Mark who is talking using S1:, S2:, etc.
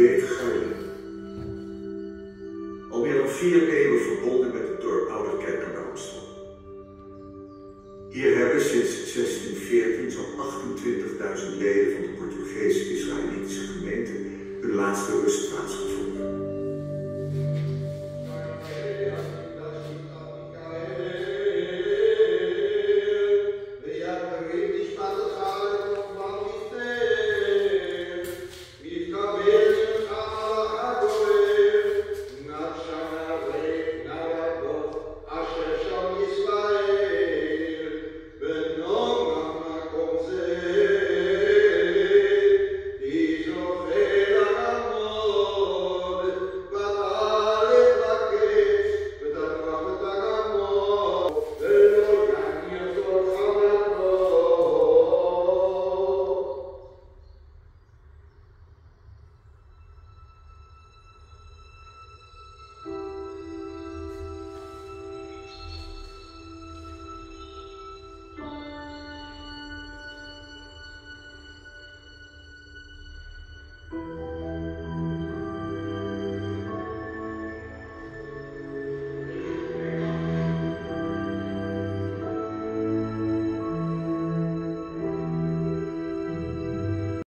S1: beter Geilen. Al meer dan 4 eeuwen verbonden met het dorp Ouderkerk aan de Amstel. Hier hebben sinds 1614 zo'n 28.000 leden van de Portugees-Israëlitische gemeente hun laatste rustplaats gevonden.